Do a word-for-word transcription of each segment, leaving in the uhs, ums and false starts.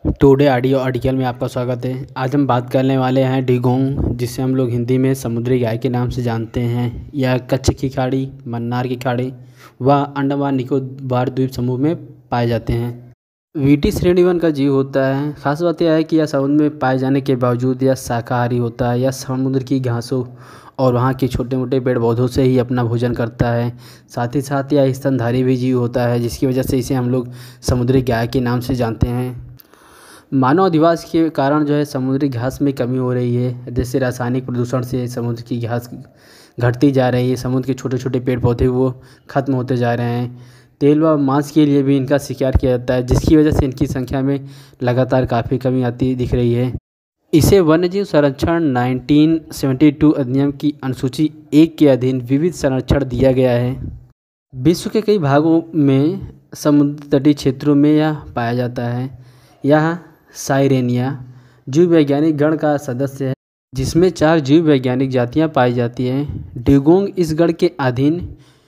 Today audio article में आपका स्वागत है। आज हम बात करने वाले हैं डिगोंग, जिसे हम लोग हिंदी में समुद्री गाय के नाम से जानते हैं। यह कच्छ की खाड़ी, मन्नार की खाड़ी व अंडमान निकोबार द्वीप समूह में पाए जाते हैं। वीटी श्रेणी वन का जीव होता है। खास बात यह है कि यह समुद्र में पाए जाने के बावजूद यह शाकाहारी होता है। यह समुद्र की घासों और वहाँ के छोटे मोटे पेड़ पौधों से ही अपना भोजन करता है। साथ ही साथ यह स्तनधारी भी जीव होता है, जिसकी वजह से इसे हम लोग समुद्री गाय के नाम से जानते हैं। मानव अधिवास के कारण जो है समुद्री घास में कमी हो रही है। जैसे रासायनिक प्रदूषण से समुद्र की घास घटती जा रही है, समुद्र के छोटे छोटे पेड़ पौधे वो ख़त्म होते जा रहे हैं। तेल व मांस के लिए भी इनका शिकार किया जाता है, जिसकी वजह से इनकी संख्या में लगातार काफ़ी कमी आती दिख रही है। इसे वन्यजीव संरक्षण नाइनटीन सेवेंटी टू अधिनियम की अनुसूची एक के अधीन विविध संरक्षण दिया गया है। विश्व के कई भागों में समुद्र तटीय क्षेत्रों में यह पाया जाता है। यह साइरेनिया जीव वैज्ञानिक गण का सदस्य है, जिसमें चार जीव वैज्ञानिक जातियां पाई जाती हैं। डिगोंग इस गण के अधीन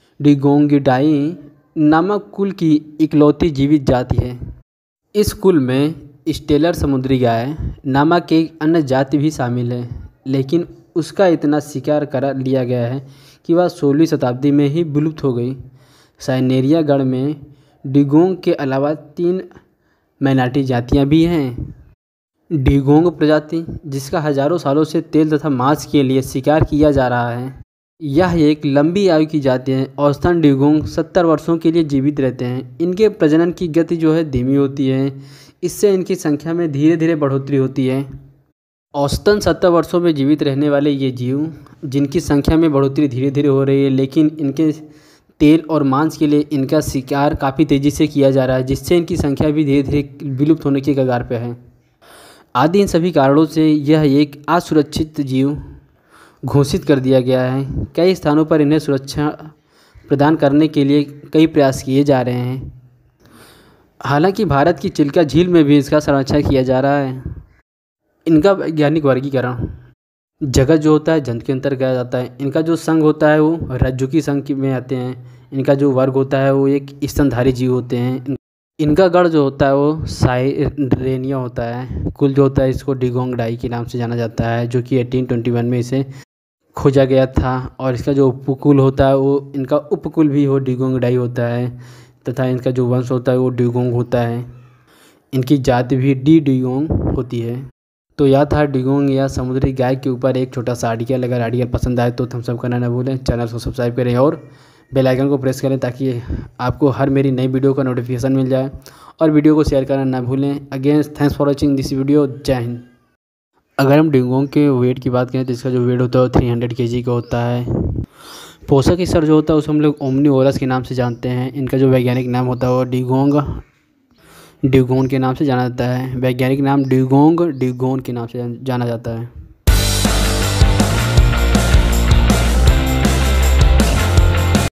डिगोंगिडाई नामक कुल की इकलौती जीवित जाति है। इस कुल में स्टेलर समुद्री गाय नामक एक अन्य जाति भी शामिल है, लेकिन उसका इतना शिकार कर लिया गया है कि वह सोलहवीं शताब्दी में ही विलुप्त हो गई। साइनेरिया गण में डिगोंग के अलावा तीन मैनाटी जातियां भी हैं। डिगोंग प्रजाति, जिसका हजारों सालों से तेल तथा मांस के लिए शिकार किया जा रहा है, यह एक लंबी आयु की जाति है। औसतन डिगोंग सत्तर वर्षों के लिए जीवित रहते हैं। इनके प्रजनन की गति जो है धीमी होती है, इससे इनकी संख्या में धीरे धीरे बढ़ोतरी होती है। औसतन सत्तर वर्षों में जीवित रहने वाले ये जीव, जिनकी संख्या में बढ़ोतरी धीरे धीरे हो रही है, लेकिन इनके तेल और मांस के लिए इनका शिकार काफ़ी तेज़ी से किया जा रहा है, जिससे इनकी संख्या भी धीरे धीरे विलुप्त होने के कगार पर है। आदि इन सभी कारणों से यह एक असुरक्षित जीव घोषित कर दिया गया है। कई स्थानों पर इन्हें सुरक्षा प्रदान करने के लिए कई प्रयास किए जा रहे हैं। हालांकि भारत की चिल्का झील में भी इसका संरक्षण किया जा रहा है। इनका वैज्ञानिक वर्गीकरण जगत जो होता है जंतु के अंतर्गत किया जाता है। इनका जो संघ होता है वो रज्जु संघ में आते हैं। इनका जो वर्ग होता है वो एक स्तनधारी जीव होते हैं। इनका गढ़ जो होता है वो साइरेनिया होता है। कुल जो होता है इसको डिगोंगिडाई के नाम से जाना जाता है, जो कि अठारह सौ इक्कीस में इसे खोजा गया था। और इसका जो उपकुल होता है वो इनका उपकुल भी हो डिगोंगिडाई होता है, तथा इनका जो वंश होता है वो डिगोंग होता है। इनकी जाति भी डी डिगोंग होती है। तो यह था डिगोंग या समुद्री गाय के ऊपर एक छोटा सा आर्टिकल। अगर आर्टिकल पसंद आए तो थम्स अप करना न भूलें, चैनल को सब्सक्राइब करें और बेल आइकन को प्रेस करें, ताकि आपको हर मेरी नई वीडियो का नोटिफिकेशन मिल जाए। और वीडियो को शेयर करना ना भूलें। Again thanks for watching this video. जय हिंद। अगर हम डिगोंग के वेट की बात करें तो इसका जो वेट होता है वो तीन सौ केजी का होता है। पोषक स्तर जो होता है उसे हम लोग ओमनीवोरस के नाम से जानते हैं। इनका जो वैज्ञानिक नाम होता है वो डिगोंग डिगोन के नाम से जाना जाता है। वैज्ञानिक नाम डिगोंग डिगोन के नाम से जाना जाता है।